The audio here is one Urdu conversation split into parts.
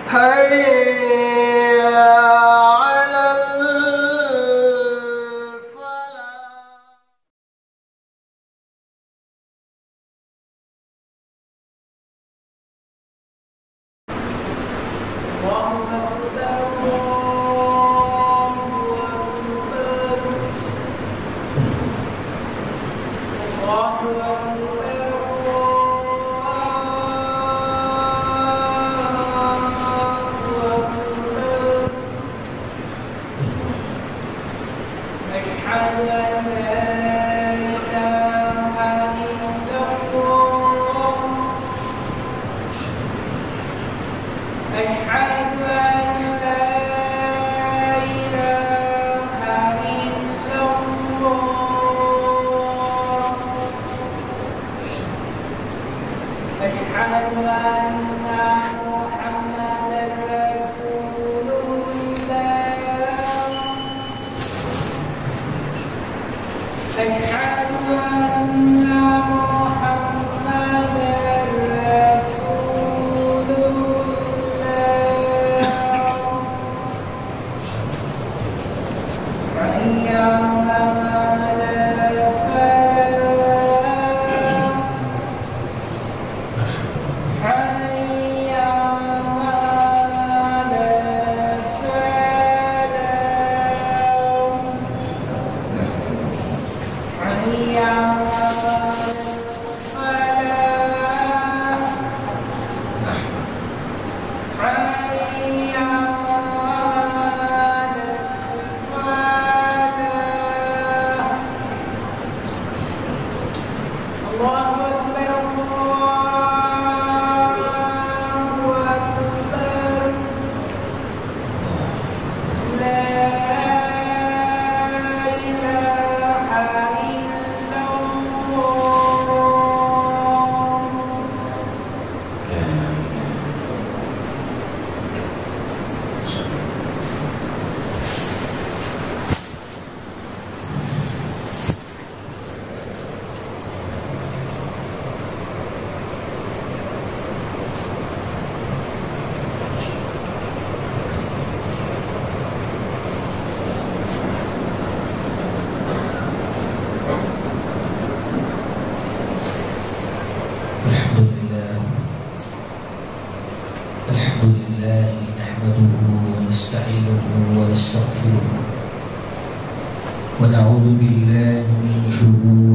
ونعوذ بالله من شرور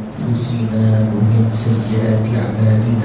أنفسنا ومن سيئات أعمالنا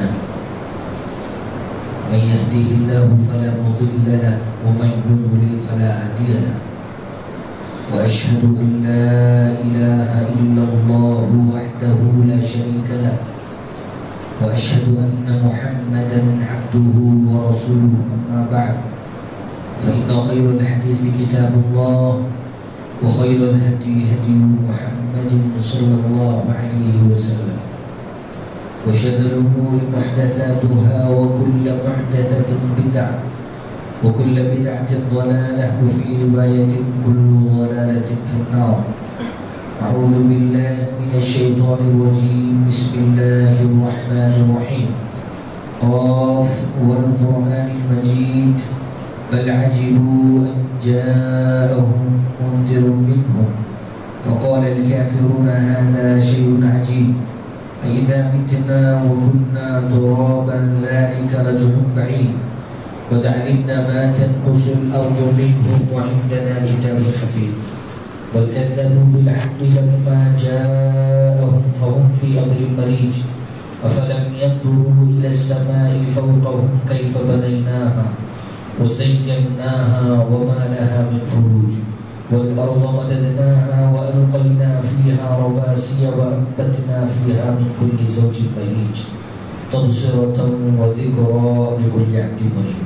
من يهده الله فلا مضل له ومن يضلل فلا هادي له وأشهد أن لا إله إلا الله وحده لا شريك له وأشهد أن محمدا عبده ورسوله أما بعد فإن خير الحديث كتاب الله وخير الهدي هدي محمد صلى الله عليه وسلم وشر الأمور محدثاتها وكل محدثة بدعة وكل بدعة ضلالة وفي رواية كل ضلالة في النار. أعوذ بالله من الشيطان الرجيم. بسم الله الرحمن الرحيم. قاف والقرآن المجيد بل عجبوا أن جاءهم منذر منهم فقال الكافرون هذا شيء عجيب أإذا متنا وكنا ترابا ذلك رجل بعيد قد علمنا ما تنقص الأرض منهم وعندنا كتاب حفيظ بل كذبوا بالحق لما جاءهم فهم في أمر مريج أفلم ينظروا إلى السماء فوقهم كيف بنيناها وزيناها وما لها من فروج والأرض مددناها وألقينا فيها رواسي وأنبتنا فيها من كل زوج بهيج تبصرة وذكرى لكل عبد منيب.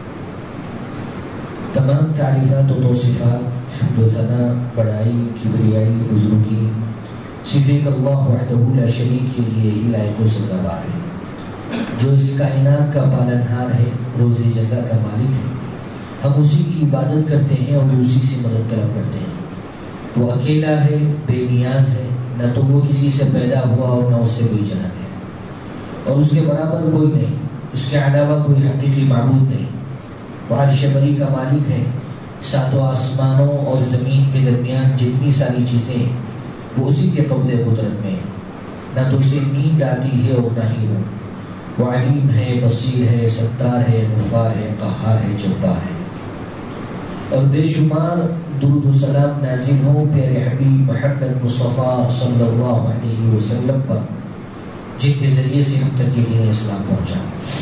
तमाम तारीफ़ात और तौसीफ़ात हम्द व सना बड़ाई किबरियाई बुजुर्गी सिर्फ अल्लाह वहदहू ला शरीक के लिए ही लायक व सज़ावार है, जो इस कायनात का पालनहार है, रोज़े जज़ा का मालिक है। हम उसी की इबादत करते हैं और उसी से मदद तलब करते हैं। वो अकेला है, बेनियाज है, न तो वो किसी से पैदा हुआ और न उससे कोई जनक है और उसके बराबर कोई नहीं, उसके अलावा कोई हकीकी माबूद नहीं। وہ عرش بری کا مالک ہے، ساتوں آسمانوں اور زمین کے درمیان جتنی ساری چیزیں ہیں وہ اسی کے قبضے قدرت میں ہیں، نہ تو اسے نیند آتی ہے اور نہ ہی روم۔ وہ علیم ہے، بصیر ہے، ستار ہے، غفار ہے، قہار ہے، جبار ہے۔ اور بے شمار درود و سلام نازل ہوں پیارے حبیب محمد مصطفیٰ صلی اللہ علیہ وسلم پر، جن کے ذریعے سے ہم تک یہ دین اسلام پہنچا۔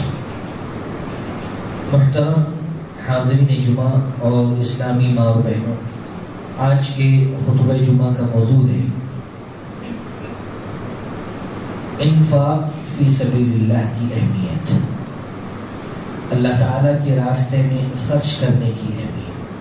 محترم حاضرین جمعہ اور اسلامی ماں و بہنوں، آج کے خطبہ جمعہ کا موضوع ہے انفاق فی سبیل اللہ کی اہمیت، اللہ تعالیٰ کے راستے میں خرچ کرنے کی اہمیت۔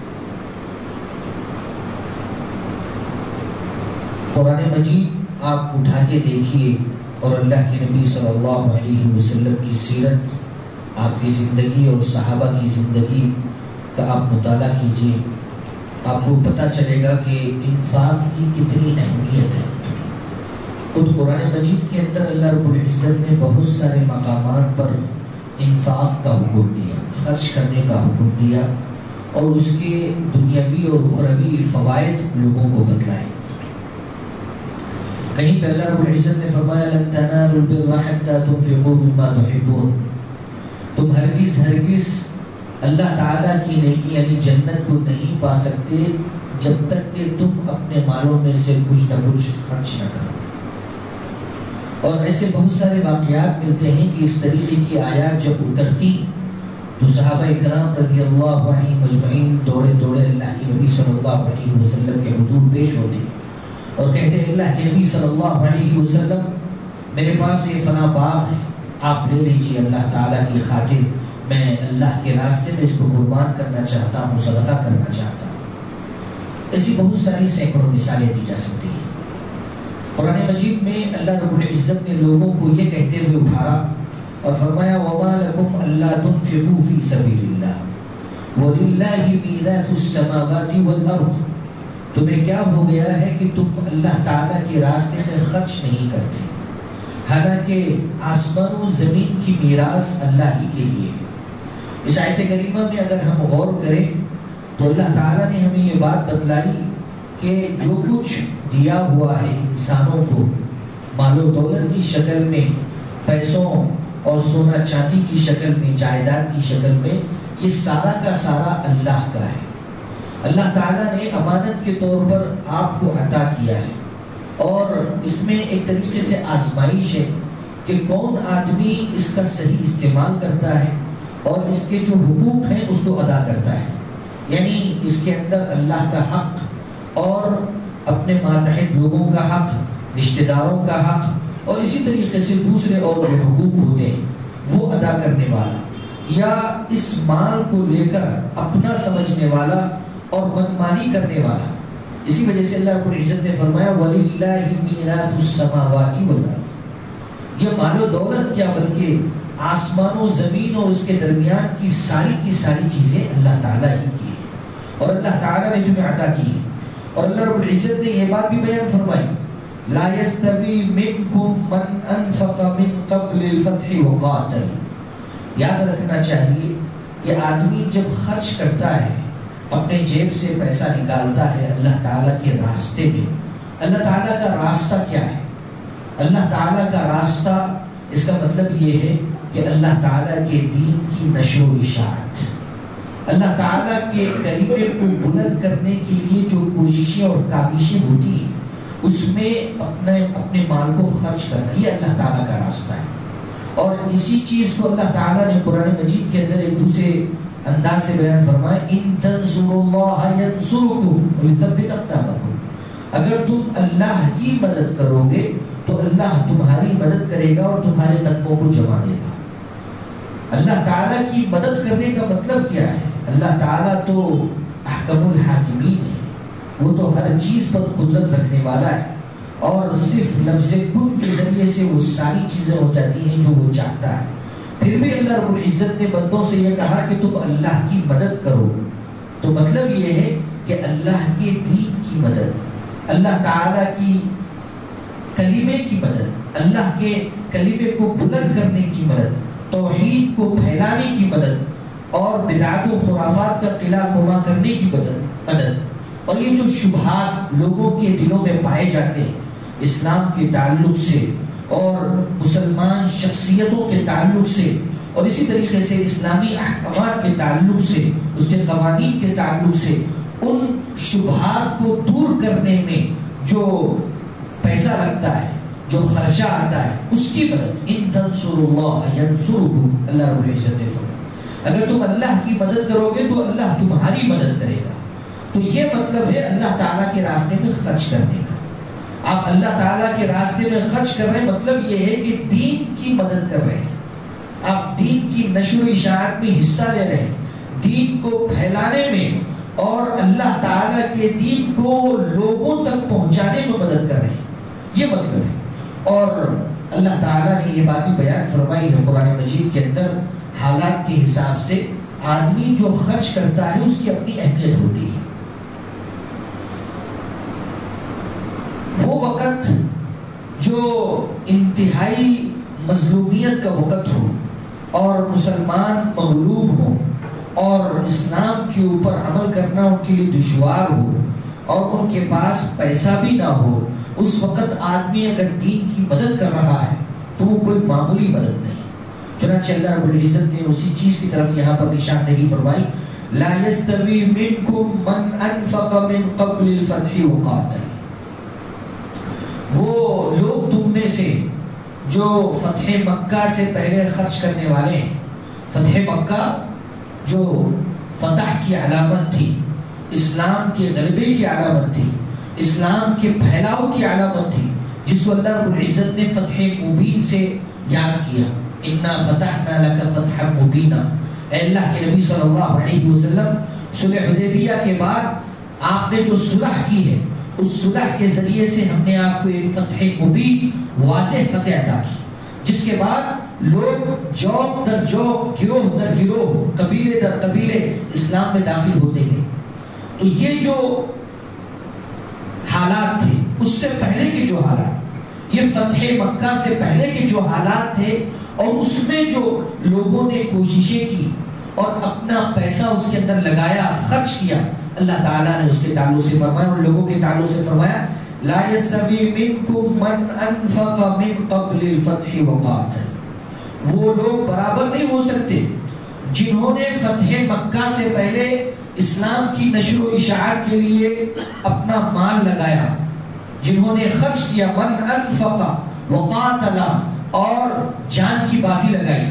قرآن مجید آپ اٹھا کے دیکھیے اور اللہ کے نبی صلی اللہ علیہ وسلم کی سیرت، آپ کی زندگی اور صحابہ کی زندگی کا آپ مطالعہ کیجیے، آپ کو پتہ چلے گا کہ انفاق کی کتنی اہمیت ہے۔ خود قرآن مجید کے اندر اللہ رب العزت نے بہت سارے مقامات پر انفاق کا حکم دیا، خرچ کرنے کا حکم دیا، اور اس کے دنیاوی اور اخروی فوائد لوگوں کو بتلائے۔ کہیں پہ اللہ رب العزت نے فرمایا لن تنالوا البر حتى تنفقوا مما تحبون، تم ہرگز اللہ تعالیٰ کی نیکی یعنی جنت کو نہیں پا سکتے جب تک کہ تم اپنے مالوں میں سے کچھ نہ کچھ خرچ نہ کرو۔ اور ایسے بہت سارے واقعات ملتے ہیں کہ اس طریقے کی آیات جب اترتی تو صحابہ کرام رضی اللہ عنہم مجمعین دوڑے اللہ کے نبی صلی اللہ علیہ وسلم کے حضور پیش ہوتے اور کہتے ہیں اللہ کے نبی صلی اللہ علیہ وسلم میرے پاس یہ فنا باغ ہے، آپ لے لیجیے اللہ تعالیٰ کی خاطر، میں اللہ کے راستے میں اس کو قربان کرنا چاہتا ہوں، صدقہ کرنا چاہتا ہوں۔ ایسی بہت ساری سینکڑوں مثالیں دی جا سکتی ہیں۔ قرآن مجید میں اللہ رب العزت نے لوگوں کو یہ کہتے ہوئے ابھارا اور فرمایا وَمَا لَكُمْ أَلَّا تُنْفِقُوا فِي سَبِيلِ اللَّهِ وَلِلَّهِ مِيرَاثُ السَّمَاوَاتِ وَالْأَرْضِ، تمہیں کیا ہو گیا ہے کہ تم اللہ تعالیٰ کے راستے میں خرچ نہیں کرتے، حالانکہ آسمان و زمین کی میراث اللہ ہی کے لیے ہے۔ اس آیت کریمہ میں اگر ہم غور کریں تو اللہ تعالیٰ نے ہمیں یہ بات بتلائی کہ جو کچھ دیا ہوا ہے انسانوں کو مال و دولت کی شکل میں، پیسوں اور سونا چاندی کی شکل میں، جائیداد کی شکل میں، یہ سارا کا سارا اللہ کا ہے۔ اللہ تعالیٰ نے امانت کے طور پر آپ کو عطا کیا ہے، اور اس میں ایک طریقے سے آزمائش ہے کہ کون آدمی اس کا صحیح استعمال کرتا ہے اور اس کے جو حقوق ہیں اس کو ادا کرتا ہے، یعنی اس کے اندر اللہ کا حق اور اپنے ماتحت لوگوں کا حق، رشتہ داروں کا حق، اور اسی طریقے سے دوسرے اور جو حقوق ہوتے ہیں وہ ادا کرنے والا، یا اس مال کو لے کر اپنا سمجھنے والا اور منمانی کرنے والا۔ اسی وجہ سے اللہ رب العزت نے فرمایا وَلِلَّهِ مِيرَاثُ السَّمَاوَاتِ وَالْأَرْضِ، یہ مال و دولت کیا بلکہ آسمان و زمین اور اس کے درمیان کی ساری چیزیں اللہ تعالیٰ ہی کی ہیں، اور اللہ تعالیٰ نے تمہیں عطا کی ہے۔ اور اللہ رب العزت نے یہ بات بھی بیان فرمائی لا يستوي منكم من انفق من قبل الفتح وقاتل، یاد رکھنا چاہیے کہ آدمی جب خرچ کرتا ہے، اپنے جیب سے پیسہ نکالتا ہے اللہ تعالیٰ کے راستے میں، اللہ تعالیٰ کا راستہ کیا ہے؟ اللہ تعالیٰ کا راستہ، اس کا مطلب یہ ہے کہ اللہ تعالیٰ کے دین کی نشر و اشاعت، اللہ تعالیٰ کے کلمے کو بلند کرنے کے لیے جو کوششیں اور کاوشیں ہوتی ہیں اس میں اپنے مال کو خرچ کرنا، یہ اللہ تعالیٰ کا راستہ ہے۔ اور اسی چیز کو اللہ تعالیٰ نے قرآن مجید کے اندر ایک دوسرے انداز سے بیان فرمایا ان تنصروا اللہ ینصرکم ویثبت اقدامکم، اگر تم اللہ کی مدد کرو گے تو اللہ تمہاری مدد کرے گا اور تمہارے قدموں کو جما دے گا۔ اللہ تعالیٰ کی مدد کرنے کا مطلب کیا ہے؟ اللہ تعالیٰ تو احکم الحاکمین ہے، وہ تو ہر چیز پر قدرت رکھنے والا ہے، اور صرف لفظ کن کے ذریعے سے وہ ساری چیزیں ہو جاتی ہیں جو وہ چاہتا ہے۔ پھر بھی اللہ رب العزت نے بندوں سے یہ کہا کہ تم اللہ کی مدد کرو، تو مطلب یہ ہے کہ اللہ کے دین کی مدد، اللہ تعالیٰ کی کلمے کی مدد، اللہ کے کلمے کو بلند کرنے کی مدد، توحید کو پھیلانے کی مدد، اور بدعات و خرافات کا قلعہ گما کرنے کی مدد، اور یہ جو شبہات لوگوں کے دلوں میں پائے جاتے ہیں اسلام کے تعلق سے اور مسلمان شخصیتوں کے تعلق سے، اور اسی طریقے سے اسلامی احکامات کے تعلق سے، اس کے قوانین کے تعلق سے، ان شبہات کو دور کرنے میں جو پیسہ لگتا ہے، جو خرچہ آتا ہے، اس کی مدد، ان تنصروا اللہ ینصرکم، اللہ رب العزت نے فرمایا اگر تم اللہ کی مدد کرو گے تو اللہ تمہاری مدد کرے گا۔ تو یہ مطلب ہے اللہ تعالیٰ کے راستے میں خرچ کرنے کا۔ آپ اللہ تعالیٰ کے راستے میں خرچ کر رہے ہیں، مطلب یہ ہے کہ دین کی مدد کر رہے ہیں، آپ دین کی نشر و اشاعت میں حصہ لے رہے ہیں، دین کو پھیلانے میں اور اللہ تعالیٰ کے دین کو لوگوں تک پہنچانے میں مدد کر رہے ہیں، یہ مطلب ہے۔ اور اللہ تعالیٰ نے یہ بات بھی بیان فرمائی ہے قرآن مجید کے اندر، حالات کے حساب سے آدمی جو خرچ کرتا ہے اس کی اپنی اہمیت ہوتی ہے۔ وہ وقت جو انتہائی مظلومیت کا وقت ہو اور مسلمان مغلوب ہو اور اسلام کے اوپر عمل کرنا ان کے لیے دشوار ہو اور ان کے پاس پیسہ بھی نہ ہو، اس وقت آدمی اگر دین کی مدد کر رہا ہے تو وہ کوئی معمولی مدد نہیں۔ چنانچہ اللہ رب العزت نے اسی چیز کی طرف یہاں پر نشاندہی فرمائی، لا يستوي منكم من انفق من قبل الفتح وقاتل، وہ لوگ تم میں سے جو فتح مکہ سے پہلے خرچ کرنے والے ہیں۔ فتح مکہ جو فتح کی علامت تھی، اسلام کے غلبے کی علامت تھی، اسلام کے پھیلاؤ کی علامت تھی، جس کو اللہ رب العزت نے فتح مبین سے یاد کیا، انا فتحنا لک فتحا مبینا۔ اے اللہ کے نبی صلی اللہ علیہ وسلم، صلح حدیبیہ کے بعد آپ نے جو صلح کی ہے، اس صلح کے ذریعے سے ہم نے آپ کو ایک فتح مبین، واضح فتح عطا کی، جس کے بعد لوگ جوق در جوق، گروہ در گروہ، قبیلے در قبیلے اسلام میں داخل ہوتے گئے۔ تو یہ جو حالات تھے، اس سے پہلے کے جو حالات، یہ فتح مکہ سے پہلے کے جو حالات تھے، اور اس میں جو لوگوں نے کوششیں کی اور اپنا پیسہ اس کے اندر لگایا، خرچ کیا، اللہ تعالیٰ نے اس کے تعلق سے فرمایا، ان لوگوں کے تعلق سے فرمایا، لا يستوي منكم من انفق من قبل الفتح وقاتل، وہ لوگ برابر نہیں ہو سکتے جنہوں نے فتح مکہ سے پہلے اسلام کی نشر و اشاعت کے لیے اپنا مال لگایا، جنہوں نے خرچ کیا، من انفق وقاتل، اور جان کی بازی لگائی،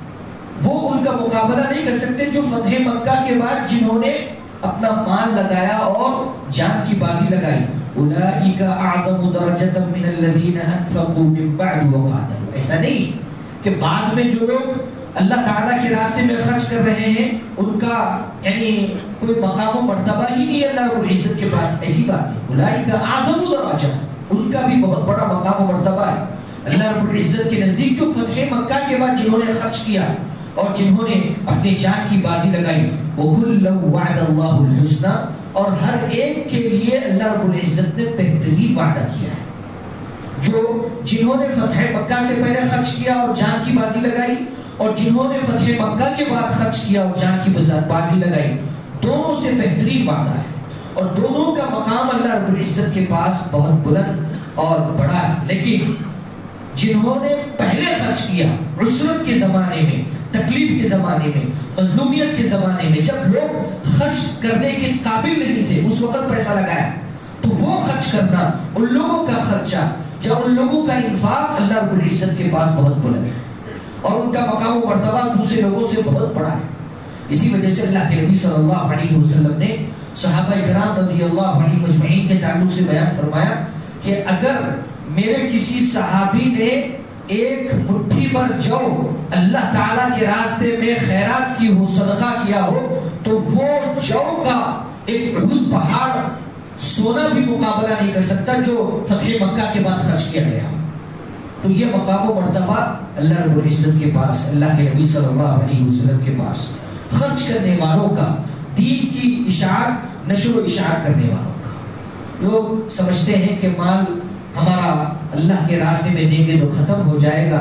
وہ ان کا مقابلہ نہیں کر سکتے جو فتح مکہ کے بعد جنہوں نے اپنا مال لگایا اور جان کی بازی لگائی۔ اولئک اعظم درجۃ من الذین انفقوا من بعد وقاتلوا، ایسا نہیں کہ بعد میں جو لوگ اللہ تعالیٰ کے راستے میں خرچ کر رہے ہیں ان کا یعنی کوئی مقام و مرتبہ ہی نہیں ہے اللہ رب العزت کے پاس، ایسی بات ہے۔ اولئک اعظم درجہ، ان کا بھی بہت بڑا مقام و مرتبہ ہے اللہ رب العزت کے نزدیک، جو فتح مکہ کے بعد جنہوں نے خرچ کیا اور جنہوں نے اپنی جان کی بازی لگائی۔ وَكُلًّا وَعَدَ اللَّهُ الْحُسْنَى، اور ہر ایک کے لیے اللہ رب العزت نے بہترین وعدہ کیا ہے۔ جو جنہوں نے فتح مکہ سے پہلے خرچ کیا اور جان کی بازی لگائی، اور جنہوں نے فتح مکہ کے بعد خرچ کیا اور جان کی بازی لگائی، دونوں سے بہترین وعدہ ہے، اور دونوں کا مقام اللہ رب العزت کے پاس بہت بلند اور بڑا ہے۔ لیکن جنہوں نے پہلے خرچ کیا عسرت کے زمانے میں، تکلیف کے زمانے میں، مظلومیت کے زمانے میں، جب لوگ خرچ کرنے کے قابل نہیں تھے، اس وقت پیسہ لگایا، تو وہ خرچ کرنا، ان لوگوں کا خرچہ یا ان لوگوں کا انفاق اللہ رب العزت کے پاس بہت بلند ہے، اور ان کا مقام و مرتبہ دوسرے لوگوں سے بہت بڑا ہے۔ اسی وجہ سے اللہ کے نبی صلی اللہ علیہ وسلم نے صحابہ کرام رضی اللہ عنہم مجمعین کے تعلق سے بیان فرمایا کہ اگر میرے کسی صحابی نے ایک مٹھی پر جو اللہ تعالیٰ کے راستے میں خیرات کی ہو، صدقہ کیا ہو، تو وہ جو کا ایک احد پہاڑ سونا بھی مقابلہ نہیں کر سکتا جو فتح مکہ کے بعد خرچ کیا گیا۔ تو یہ مقام و مرتبہ اللہ رب العزت کے پاس، اللہ کے نبی صلی اللہ علیہ وسلم کے پاس، خرچ کرنے والوں کا، دین کی اشاعت، نشر و اشاعت کرنے والوں کا۔ لوگ سمجھتے ہیں کہ مال ہمارا اللہ کے راستے میں دیں گے تو ختم ہو جائے گا،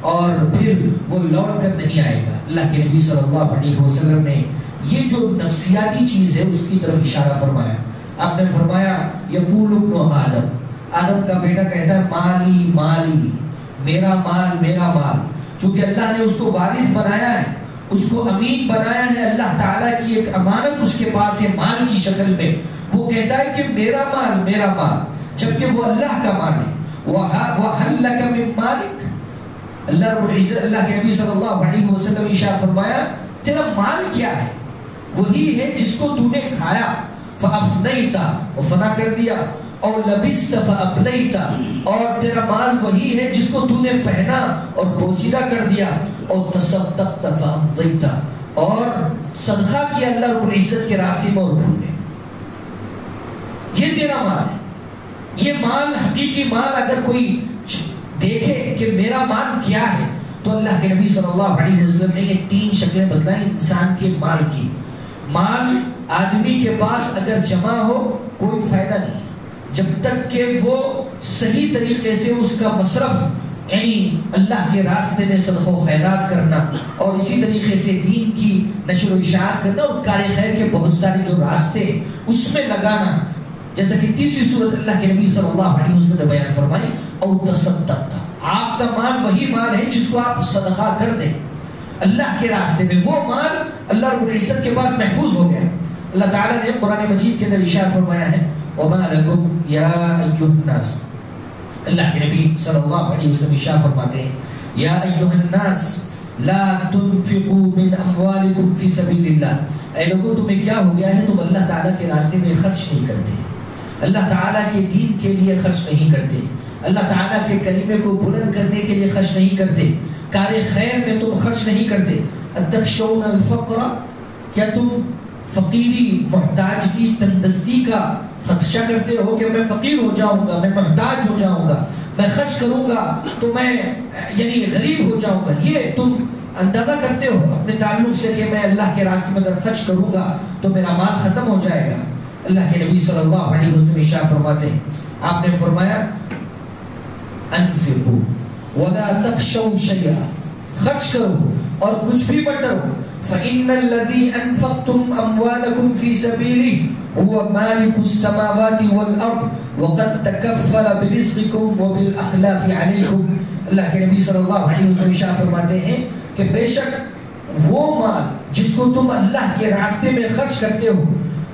اور پھر وہ لوٹ کر نہیں آئے گا۔ اللہ کے نبی صلی اللہ علیہ وسلم نے یہ جو نفسیاتی چیز ہے اس کی طرف اشارہ فرمایا۔ آپ نے فرمایا یقول ابن آدم، آدم کا بیٹا کہتا ہے مالی مالی، میرا مال میرا مال۔ چونکہ اللہ نے اس کو وارث بنایا ہے، اس کو امین بنایا ہے، اللہ تعالیٰ کی ایک امانت اس کے پاس ہے مال کی شکل میں، وہ کہتا ہے کہ میرا مال میرا مال، جبکہ وہ اللہ کا مال ہے۔ وَهَلْ لَكَ مِن مَالِكَ، اللہ رب العزت، اللہ کے نبی صلی اللہ علیہ وسلم نے ارشاد فرمایا تیرا مال کیا ہے؟ وہی ہے جس کو تو نے کھایا، فَأَفْنَيْتَ، وہ فنا کر دیا، اور لَبِسْتَ فَأَبْلَيْتَ، اور تیرا مال وہی ہے جس کو تو نے پہنا اور بوسیدہ کر دیا، اور تَصَدَّقْتَ فَأَمْضَيْتَ، اور صدقہ کیا اللہ رب العزت کے راستے میں اور بھول گئے۔ یہ تیرا مال ہے۔ یہ مال، حقیقی مال اگر کوئی دیکھے کہ میرا مال کیا ہے، تو اللہ کے نبی صلی اللہ علیہ وسلم نے یہ 3 شکلیں بتلائیں انسان کے مال کی۔ مال آدمی کے پاس اگر جمع ہو کوئی فائدہ نہیں ہے جب تک کہ وہ صحیح طریقے سے اس کا مصرف، یعنی اللہ کے راستے میں صدقہ و خیرات کرنا، اور اسی طریقے سے دین کی نشر و اشاعت کرنا، اور کار خیر کے بہت سارے جو راستے اس میں لگانا، جیسا کہ تیسری صورت اللہ کے نبی صلی اللہ علیہ وسلم نے بیان فرمائی، او تصدقت، آپ کا مال وہی مال ہے جس کو آپ صدقہ کر دیں اللہ کے راستے میں، وہ مال اللہ رب العزت کے پاس محفوظ ہو گیا۔ اللہ تعالیٰ نے قرآن مجید کے اندر ارشاد فرمایا ہے وَمَا لَكُمْ يَا أَيُّهَا النَّاسِ، اللہ کے نبی صلی اللہ علیہ وسلم ارشاد فرماتے ہیں یا ایھا الناس لا تنفقوا من اموالکم فی سبیل اللہ، اے لوگوں تمہیں کیا ہو گیا ہے، تم اللہ تعالیٰ کے راستے میں خرچ نہیں کرتے، اللہ تعالیٰ کے دین کے لیے خرچ نہیں کرتے، اللہ تعالیٰ کے کلمے کو بلند کرنے کے لیے خرچ نہیں کرتے، کار خیر میں تم خرچ نہیں کرتے۔ اتخشون الفقر، کیا تم فقیری محتاجگی تندرستی کا خدشہ کرتے ہو کہ میں فقیر ہو جاؤں گا، میں محتاج ہو جاؤں گا، میں خرچ کروں گا تو میں یعنی غریب ہو جاؤں گا، یہ تم اندازہ کرتے ہو اپنے تعلق سے کہ میں اللہ کے راستے میں اگر خرچ کروں گا تو میرا مال ختم ہو جائے گا۔ اللہ کے نبی صلی اللہ علیہ وسلم ارشاد فرماتے ہیں، آپ نے فرمایا انفقوا ولا تخشوا شيئا، خرچ کرو اور کچھ بھی مت ڈرو، فإن الذي أنفقتم أموالكم في سبيله هو مالك السماوات والأرض وقد تكفل برزقكم وبالأخلاف عليكم۔ اللہ کے نبی صلی اللہ علیہ وسلم ارشاد فرماتے ہیں کہ بے شک وہ مال جس کو تم اللہ کے راستے میں خرچ کرتے ہو،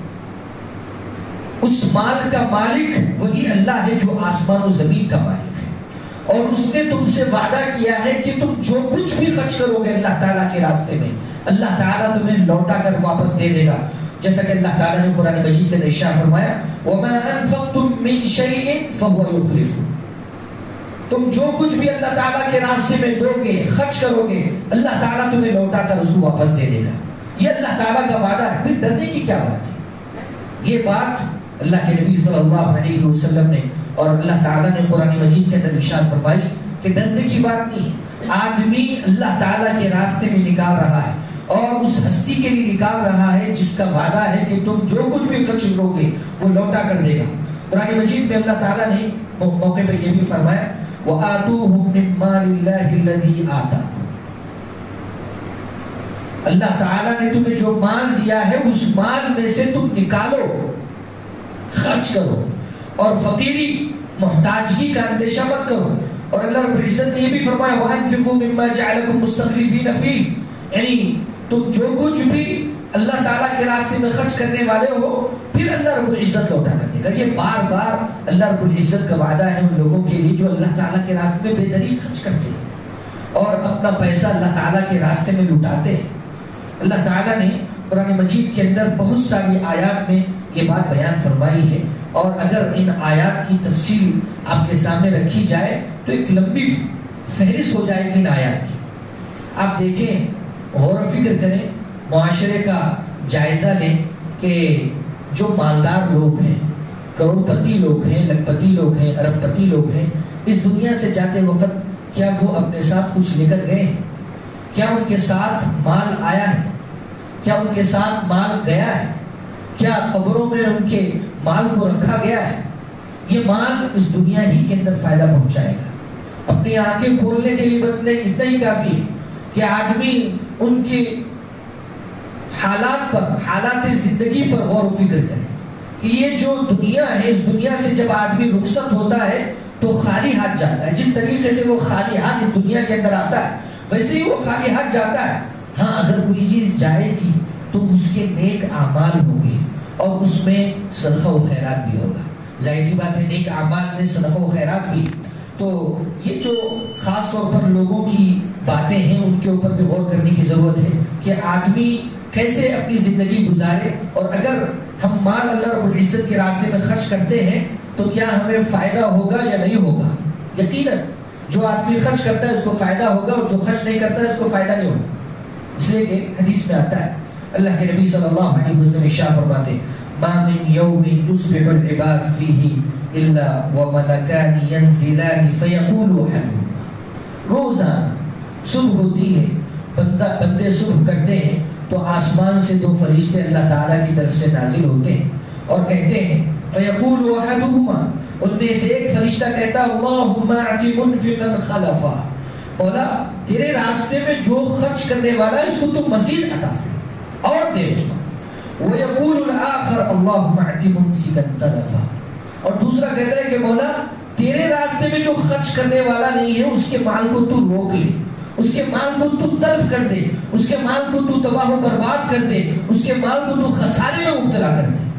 اس مال کا مالک وہی اللہ ہے جو آسمان و زمین کا مالک ہے، اور اس نے تم سے وعدہ کیا ہے کہ تم جو کچھ بھی خرچ کرو گے اللہ تعالیٰ کے راستے میں، اللہ تعالیٰ تمہیں لوٹا کر واپس دے دے گا، جیسا کہ اللہ تعالیٰ نے قرآن مجید کے ارشاد فرمایا وَمَا أَنفَقْتُم مِّن شَيْءٍ فَهُوَ يُخْلِفُهُ، تم جو کچھ بھی اللہ تعالیٰ کے راستے میں دو گے، خرچ کرو گے، اللہ تعالیٰ تمہیں لوٹا کر اس کو واپس دے دے گا۔ یہ اللہ تعالیٰ کا وعدہ ہے، پھر ڈرنے کی کیا بات ہے؟ یہ بات اللہ کے نبی صلی اللہ علیہ وسلم نے اور اللہ تعالیٰ نے قرآن مجید کے اندر ارشاد فرمائی کہ ڈرنے کی بات نہیں، آدمی اللہ تعالیٰ کے راستے میں نکال رہا ہے اور اس ہستی کے لیے نکال رہا ہے جس کا وعدہ ہے کہ تم جو کچھ بھی خرچ کرو گے وہ لوٹا کر دے گا۔ قرآن مجید میں اللہ تعالیٰ نے موقع پر یہ بھی فرمایا وَآتُوهُم مِّن مَّالِ اللَّهِ الَّذِي آتَاكُمْ، اللہ تعالیٰ نے تمہیں جو مال دیا ہے اس مال میں سے تم نکالو، خرچ کرو، اور فقیری محتاجگی کا اندیشہ مت کرو۔ اور اللہ رب العزت نے یہ بھی فرمایا وَأَنفِقُوا مِمَّا جَعَلَكُمْ مُسْتَخْلِفِينَ فِيهِ، یعنی تم جو کچھ بھی اللہ تعالیٰ کے راستے میں خرچ کرنے والے ہو پھر اللہ رب العزت لوٹا کر دے گا۔ یہ بار بار اللہ رب العزت کا وعدہ ہے ان لوگوں کے لیے جو اللہ تعالیٰ کے راستے میں بے دریغ خرچ کرتے ہیں اور اپنا پیسہ اللہ تعالیٰ کے راستے میں لٹاتے ہیں۔ اللہ تعالیٰ نے قرآن مجید کے اندر بہت ساری آیات میں یہ بات بیان فرمائی ہے، اور اگر ان آیات کی تفصیل آپ کے سامنے رکھی جائے تو ایک لمبی فہرست ہو جائے گی ان آیات کی۔ آپ دیکھیں، غور و فکر کریں، معاشرے کا جائزہ لیں کہ جو مالدار لوگ ہیں، کروڑ پتی لوگ ہیں، لکھ پتی لوگ ہیں، ارب پتی لوگ ہیں، اس دنیا سے جاتے وقت کیا وہ اپنے ساتھ کچھ لے کر گئے ہیں؟ کیا ان کے ساتھ مال آیا ہے؟ کیا ان کے ساتھ مال گیا ہے؟ کیا قبروں میں ان کے مال کو رکھا گیا ہے؟ یہ مال اس دنیا ہی کے اندر فائدہ پہنچائے گا، اپنی آنکھیں کھولنے کے لیے اتنا ہی کافی ہے کہ آدمی ان کے حالات پر، حالات زندگی پر غور و فکر کرے کہ یہ جو دنیا ہے، اس دنیا سے جب آدمی رخصت ہوتا ہے تو خالی ہاتھ جاتا ہے. جس طریقے سے وہ خالی ہاتھ اس دنیا کے اندر آتا ہے ویسے ہی وہ خالی ہاتھ جاتا ہے. ہاں اگر کوئی چیز جائے گی تو اس کے نیک اعمال ہوں گے اور اس میں صدقہ و خیرات بھی ہوگا. ظاہر سی بات ہے نیک اعمال میں صدقہ و خیرات بھی. تو یہ جو خاص طور پر لوگوں کی باتیں ہیں ان کے اوپر بھی غور کرنے کی ضرورت ہے کہ آدمی کیسے اپنی زندگی گزارے. اور اگر ہم مال اللہ رب العزت کے راستے میں خرچ کرتے ہیں تو کیا ہمیں فائدہ ہوگا یا نہیں ہوگا؟ یقیناً جو آدمی خرچ کرتا ہے اس کو فائدہ ہوگا اور جو خرچ نہیں کرتا ہے اس کو فائدہ نہیں ہوگا. اس لیے کہ حدیث میں آتا ہے اللہ کے نبی صلی اللہ علیہ وسلم ارشاد فرماتے ما من یوم یصبح العباد فیہ الا وملکان ینزلان فیقولوا احدهما. روزانہ صبح ہوتی ہے، بندے صبح کرتے ہیں تو آسمان سے دو فرشتے اللہ تعالیٰ کی طرف سے نازل ہوتے ہیں اور کہتے ہیں فیقول احدهما، ان میں سے ایک فرشتہ کہتا اللہم اعط منفقا خلفا، مولا تیرے راستے میں جو خرچ کرنے والا ہے اس کو تو مزید عطا فرما اور دے اس کو. ویقول الاخر اللہم اعط ممسکا تلفا، اور دوسرا کہتا ہے کہ مولا تیرے راستے میں جو خرچ کرنے والا نہیں ہے اس کے مال کو تو روک لے، اس کے مال کو تو تلف کر دے، اس کے مال کو تو تباہ و برباد کر دے، اس کے مال کو تو خسارے میں مبتلا کر دے.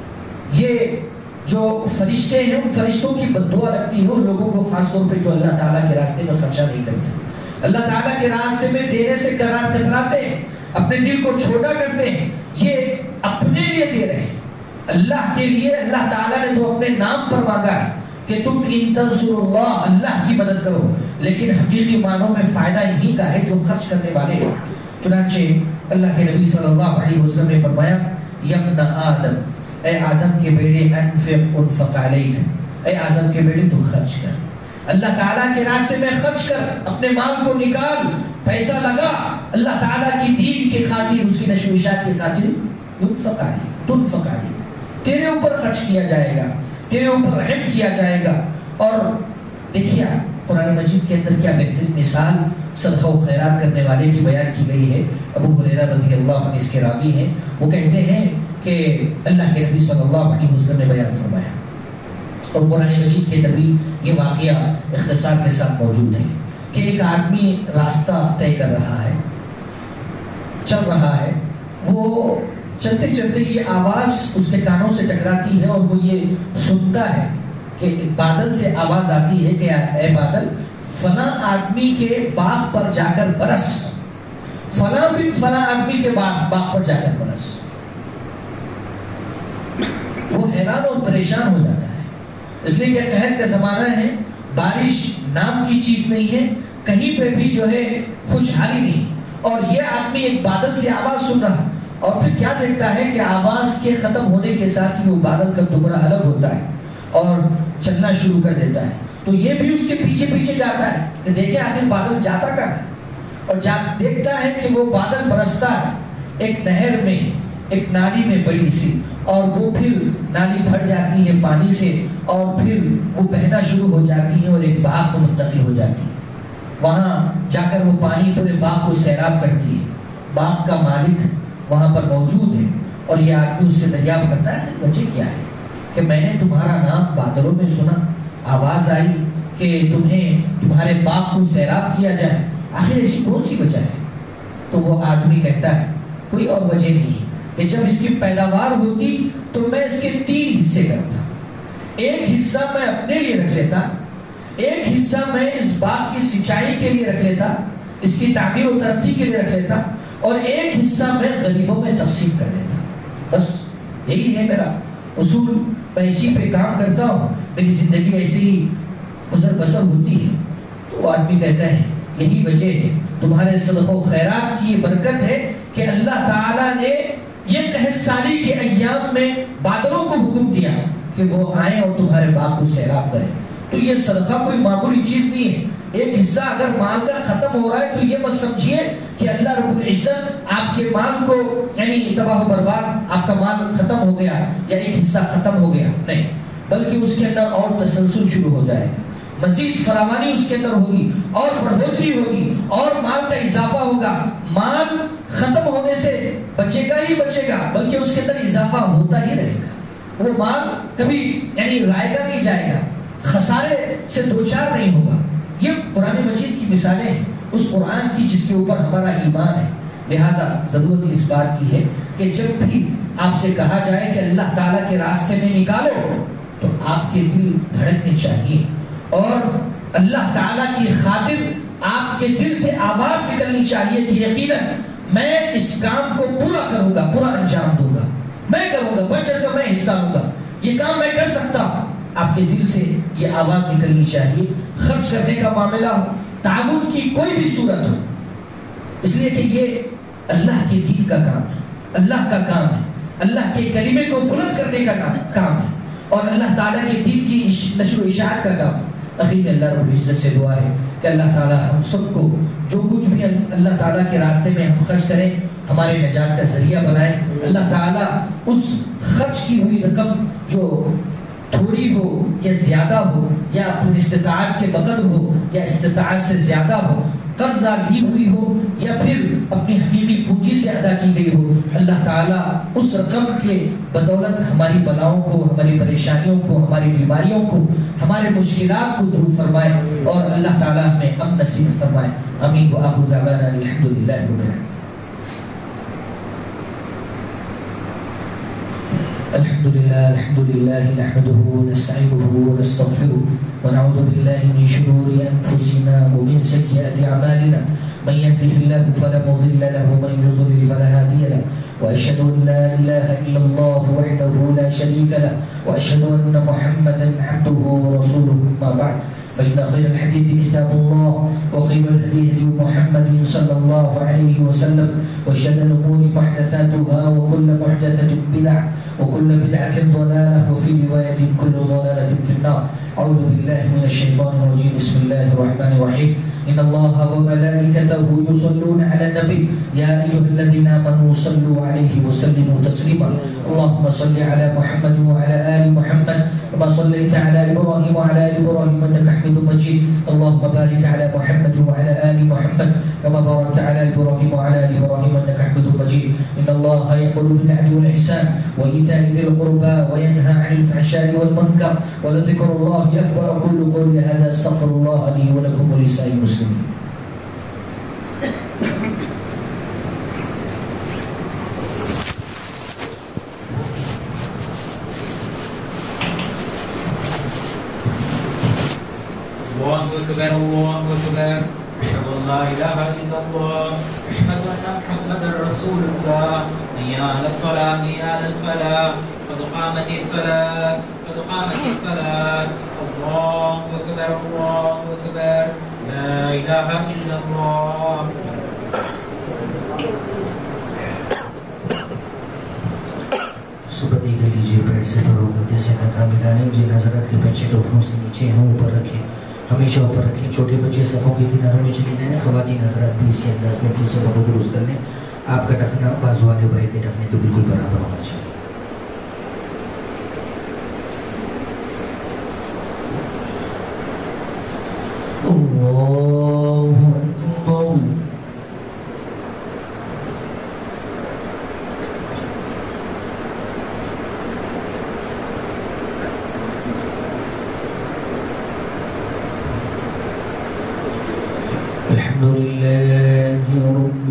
یہ جو فرشتے ہیں ان فرشتوں کی بد دعا لگتی ہے ان لوگوں کو، خاص طور پہ جو اللہ تعالیٰ کے راستے میں خرچہ نہیں کرتے، اللہ تعالیٰ کے راستے میں دینے سے کتراتے ہیں، اپنے دل کو چھوٹا کرتے ہیں. یہ اپنے لیے دے رہے ہیں، اللہ کے لیے. اللہ تعالیٰ نے تو اپنے نام پر مانگا ہے کہ تم ان تنصروا اللہ، اللہ کی مدد کرو، لیکن حقیقی معنوں میں فائدہ انہی کا ہے جو خرچ کرنے والے ہیں. چنانچہ اللہ کے نبی صلی اللہ علیہ وسلم نے فرمایا یا ابن آدم، اے آدم کے بیٹے انفق انفق علیک، اے آدم کے بیٹے تو خرچ کر، اللہ تعالیٰ کے راستے میں خرچ کر، اپنے مال کو نکال، پیسہ لگا اللہ تعالیٰ کی دین کی خاطر، اس کی نشر و اشاعت کی خاطر. انفق علیک تنفق علیک، تیرے اوپر خرچ کیا جائے گا، تیرے اوپر رحم کیا جائے گا. اور دیکھیے قرآن مجید کے اندر کیا بہترین مثال صدقہ و خیرات کرنے والے کی بیان کی گئی ہے. ابو ہریرہ رضی اللہ عنہ اس کے راوی ہیں، وہ کہتے ہیں کہ اللہ کے نبی صلی اللہ علیہ وسلم نے بیان فرمایا، اور قرآن مجید کے اندر بھی یہ واقعہ اختصار کے ساتھ موجود ہے کہ ایک آدمی راستہ طے کر رہا ہے، چل رہا ہے، وہ چلتے چلتے یہ آواز اس کے کانوں سے ٹکراتی ہے اور وہ یہ سنتا ہے کہ بادل سے آواز آتی ہے کہ اے بادل فلاں آدمی کے باغ پر جا کر برس، فلاں بھی فلاں آدمی کے باغ پر جا کر برس. وہ حیران اور پریشان ہو جاتا ہے، اس لیے کہ قحط کا زمانہ ہے، بارش نام کی چیز نہیں ہے، کہیں پہ بھی جو ہے خوشحالی نہیں. اور یہ آدمی ایک بادل سے آواز سن رہا اور پھر کیا دیکھتا ہے کہ آواز کے ختم ہونے کے ساتھ ہی وہ بادل کا ٹکڑا الگ ہوتا ہے اور چلنا شروع کر دیتا ہے. تو یہ بھی اس کے پیچھے پیچھے جاتا ہے کہ دیکھیں آخر بادل جاتا کہاں ہے، اور دیکھتا ہے کہ وہ بادل برستا ہے ایک نہر میں، ایک نالی میں بڑی سی، اور وہ پھر نالی بھر جاتی ہے پانی سے اور پھر وہ بہنا شروع ہو جاتی ہے اور ایک باغ میں منتقل ہو جاتی ہے. وہاں جا کر وہ پانی پورے باغ کو سیراب کرتی ہے. باغ کا مالک وہاں پر موجود ہے اور یہ آدمی اس سے دریافت کرتا ہے وجہ کیا ہے کہ میں نے تمہارا نام بادلوں میں سنا، آواز آئی کہ تمہارے باغ کو سیراب کیا جائے، آخر ایسی کون سی وجہ ہے؟ تو وہ آدمی کہتا ہے کوئی اور وجہ نہیں کہ جب اس کی پیداوار ہوتی تو میں اس کے 3 حصے کرتا، ایک حصہ میں اپنے لیے رکھ لیتا، ایک حصہ میں اس باغ کی سچائی کے لیے رکھ لیتا، اس کی تعمیر و ترقی کے لیے رکھ لیتا، اور ایک حصہ میں غریبوں میں تقسیم کر دیتا. بس یہی ہے میرا اصول، میں اسی پہ کام کرتا ہوں، میری زندگی ایسے ہی گزر بسر ہوتی ہے. تو وہ آدمی کہتا ہے یہی وجہ ہے، تمہارے صدقہ و خیرات کی یہ برکت ہے کہ اللہ تعالیٰ نے یہ قحط سالی کے ایام میں بادلوں کو حکم دیا کہ وہ آئیں اور تمہارے باغ کو سیراب کریں. تو یہ صدقہ کوئی معمولی چیز نہیں ہے. ایک حصہ اگر مال کا ختم ہو رہا ہے تو یہ مت سمجھیے کہ اللہ رب العزت آپ کے مال کو یعنی تباہ و برباد، آپ کا مال ختم ہو گیا یا ایک حصہ ختم ہو گیا، نہیں، بلکہ اس کے اندر اور تسلسل شروع ہو جائے گا. مزید فراوانی اس کے اندر ہوگی اور بڑھوتری ہوگی اور مال کا اضافہ ہوگا. مال ختم ہونے سے بچے گا ہی بچے گا بلکہ اس کے اندر اضافہ ہوتا ہی رہے گا. وہ مال کبھی یعنی رائے گا نہیں جائے گا, خسارے سے دوچار نہیں ہوگا. یہ قرآن مجید کی مثالیں ہیں اس قرآن کی جس کے اوپر ہمارا ایمان ہے. لہذا ضرورت اس بات کی ہے کہ جب بھی آپ سے کہا جائے کہ اللہ تعالیٰ کے راستے میں نکالو تو آپ کے دل دھڑکنے چاہیے اور اللہ تعالیٰ کی خاطر آپ کے دل سے آواز نکلنی چاہیے کہ یقیناً میں اس کام کو پورا کروں گا, پورا انجام دوں گا, میں کروں گا, بڑھ چڑھ کر میں حصہ لوں گا, یہ کام میں کر سکتا ہوں. آپ کے دل سے یہ آواز نکلنی چاہیے. خرچ کرنے کا معاملہ ہو, تعاون کی کوئی بھی صورت ہو, اس لیے کہ یہ اللہ کے دین کا کام ہے, اللہ کا کام ہے, اللہ کے کلمے کو بلند کرنے کا کام ہے اور اللہ تعالیٰ کے دین کی نشر و اشاعت کا کام ہے. اخیر میں اللہ رب العزت سے دعا ہے کہ اللہ تعالیٰ ہم سب کو جو کچھ بھی اللہ تعالیٰ کے راستے میں ہم خرچ کریں ہمارے نجات کا ذریعہ بنائیں. اللہ تعالیٰ اس خرچ کی ہوئی رقم جو تھوڑی ہو یا زیادہ ہو یا اپنی استطاعت کے بقدر ہو یا استطاعت سے زیادہ ہو, قرضہ لی ہوئی ہو یا پھر اپنی حقیقی پونجی سے ادا کی گئی ہو, اللہ تعالیٰ اس رقم کے بدولت ہماری بلاؤں کو, ہماری پریشانیوں کو, ہماری بیماریوں کو, ہمارے مشکلات کو دور فرمائے اور اللہ تعالیٰ ہمیں امن نصیب فرمائے. آمین. وآخر دعوانا الحمدللہ رب العالمین. الحمد لله نحمده ونستعينه ونستغفره ونعوذ بالله من شرور أنفسنا ومن سيئات أعمالنا من يهده الله فلا مضل له ومن يضلل فلا هادي له وأشهد أن لا إله إلا الله وحده لا شريك له وأشهد أن محمدا عبده ورسوله. ما بعد فإن خير الحديث كتاب الله وخير الهدي هدي محمد صلى الله عليه وسلم وشر الأمور محدثاتها وكل محدثة بدعة وكل بدعة ضلالة وفي رواية كل ضلالة في النار. أعوذ بالله من الشيطان الرجيم. بسم الله الرحمن الرحيم. إن الله وملائكته يصلون على النبي يا أيها الذين آمنوا صلوا عليه وسلموا تسليما. اللهم صل على محمد وعلى آل محمد كما صليت على إبراهيم وعلى آل إبراهيم إنك حميد مجيد. اللهم بارك على محمد وعلى آل محمد كما باركت على إبراهيم وعلى آل إبراهيم إنك حميد مجيد. إن الله يأمر بالعدل والإحسان وإيتاء ذي القربى وينهى عن الفحشاء والمنكر ولذكر الله أكبر. أقول قولي هذا أستغفر الله لي ولكم ولسائر المسلمين. الله أكبر الله أكبر أشهد أن لا إله إلا الله أشهد أن محمدا رسول الله. حي على الصلاة حي على الفلاح قد قامت الصلاة قد قامت الصلاة. الله أكبر الله أكبر لا إله إلا الله. سبحان کے لیجیے پیٹ سے پڑھو مدے سے کتھا ملانے جی نظرات کے پیچھے ڈوکھوں سے نیچے ہوں اوپر رکھیں, ہمیشہ اوپر رکھیں. چھوٹے بچے صفوں کے کناروں میں چلی جائیں. خواتین حضرات بھی اسی انداز میں اپنی صفوں کو درست کر لیں. آپ کا ٹخنا بازو والے بھائی کے ٹخنے کے بالکل برابر ہونا چاہیے. اللہ اکبر. الحمد لله رب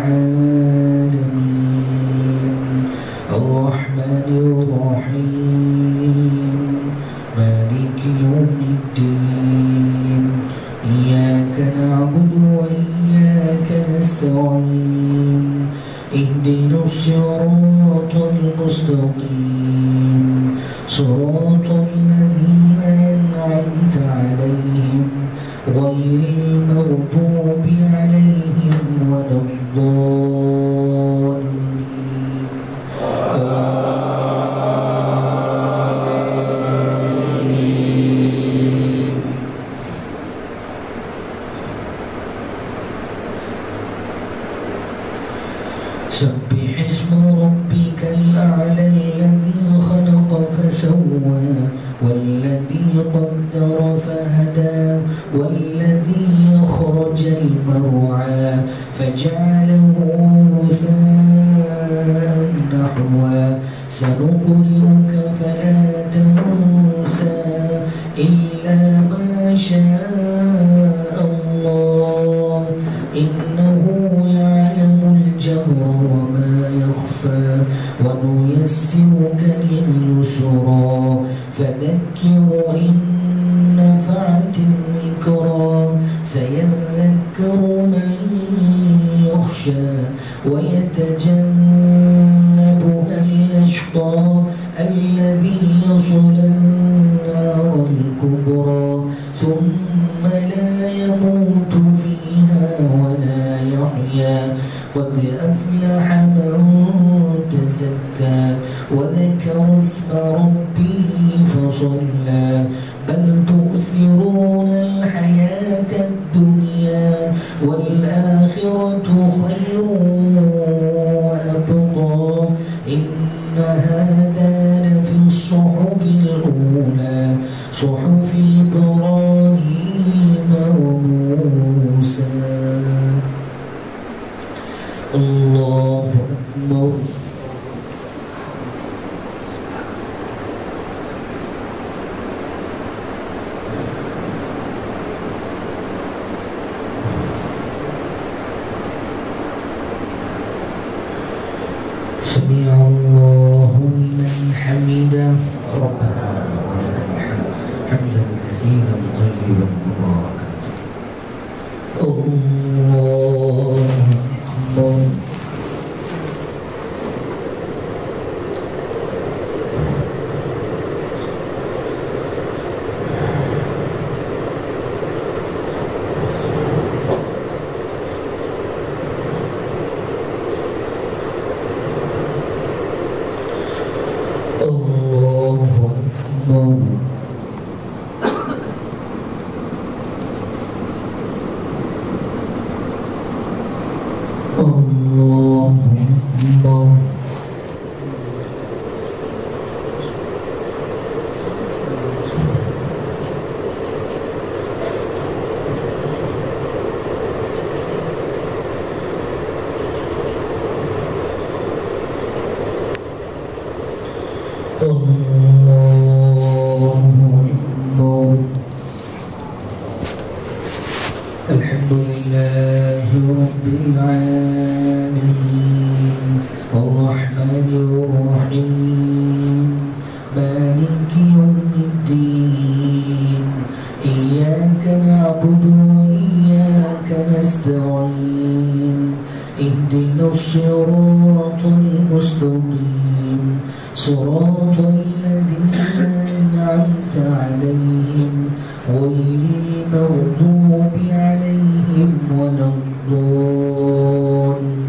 العالمين الرحمن الرحيم مالك يوم الدين إياك نعبد وإياك نستعين اهدنا الصراط المستقيم صراط الذين أنعمت عليهم غير المغضوب عليهم ولا الضالين. آمين. سبح اسم ربك الأعلى الذي خلق فسوى والذي قدر فهدى والذي أخرج المرعى فجعله غثاء نحوا سنقرئك فلا تنسى إلا ما شاء الله إنه يعلم الجهر وما يخفى ونيسرك لليسرى فذكر إن نفعت الذكرى سيذكر من يخشى ويتجنبها الأشقى الذي يصلى النار الكبرى ثم لا يموت فيها ولا يحيا قد أفلح من تزكى وذكر اسم ربه فصلى بل تؤثرون الحياة الدنيا والآخرة خير وأبقى إن هذا لفي الصحف الأولى صحف إبراهيم وموسى. الله أكبر. سمع الله لمن حمده ربنا ولك الحمد حمدا كثيرا طيبا مباركا. الله أكبر. الحمد لله رب العالمين الرحمن الرحيم مالك يوم الدين إياك نعبد وإياك نستعين اهدنا الصراط المستقيم صراط الذين أنعمت عليهم غير المغضوب عليهم ولا الضالين.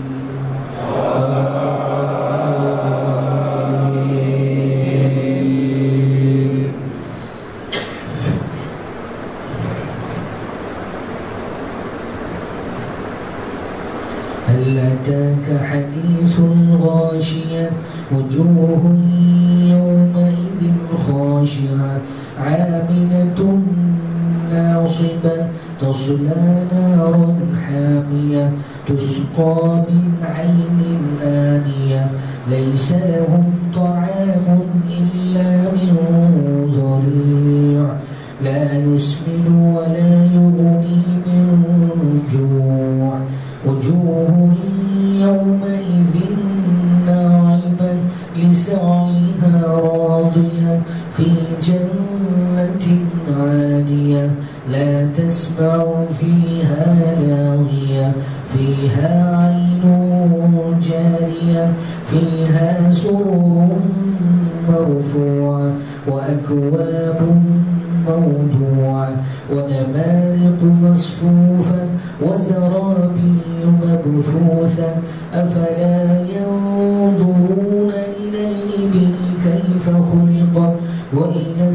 هل أتاك حديث الغاشية وجوه يومئذ خاشعة عاملة ناصبة تصلى نارا حامية تسقى من عين آنية ليس لهم طعام إلا من ضريع لا يسمن ولا يغني من جوع وجوه يومئذ ناعمة لسعيها راضية في جنة عالية لا تسمع فيها لاغية فيها عين جارية فيها سرر مرفوعة وأكواب موضوعة ونمارق مصفوفة وزرابي مبثوثة أفلا ينظرون إلى الإبل كيف خلقت وإلى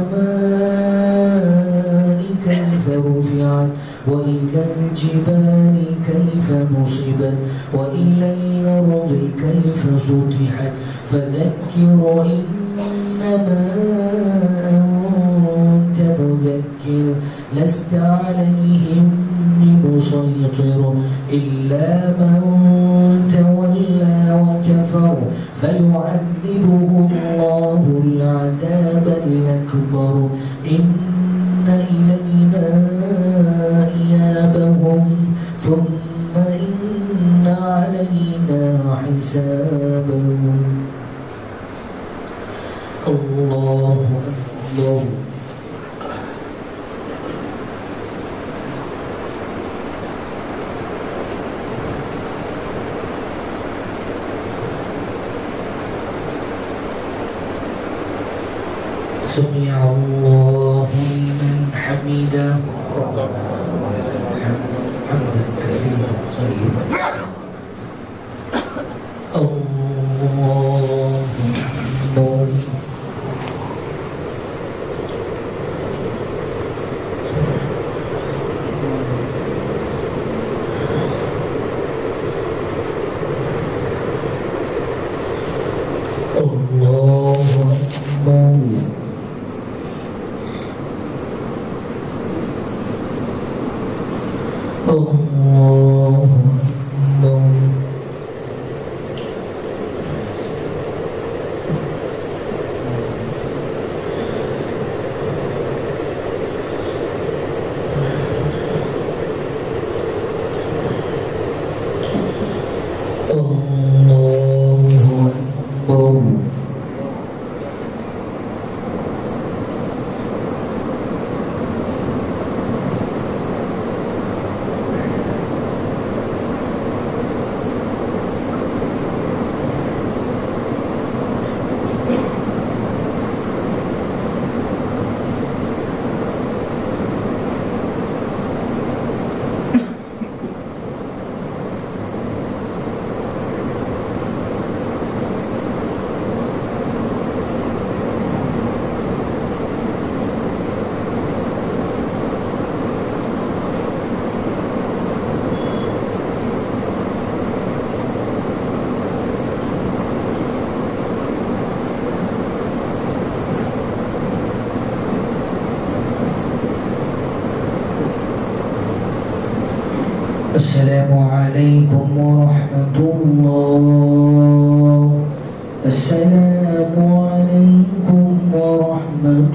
السماء كيف رفعت وإلى الجبال كيف نصبت وإلى الأرض كيف سطحت فذكر إنما لست عليهم بمسيطر إلا من تولى وكفر فيعذبه الله العذاب الأكبر إن إلينا إيابهم ثم إن علينا حسابهم. الله أكبر. سمع الله لمن حمده حمدا كثيرا طيبا. الله أكبر. الله أكبر. الله أكبر. السلام عليكم ورحمة الله. السلام عليكم ورحمة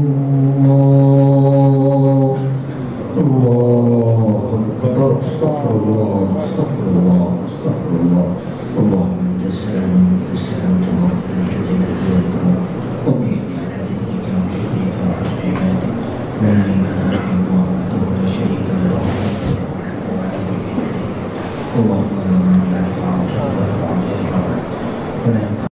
الله. الله أكبر. استغفر الله استغفر الله استغفر الله. اللهم أنت السلام وأنت السلام تبارك الذي لا إله إلا هو وبيدك على دينك وشكرك وحسن عبادك لا إله إلا الله وحده لا شريك له. اللهم لا مانع لما أعطيت ولا معطي لما منعت ولا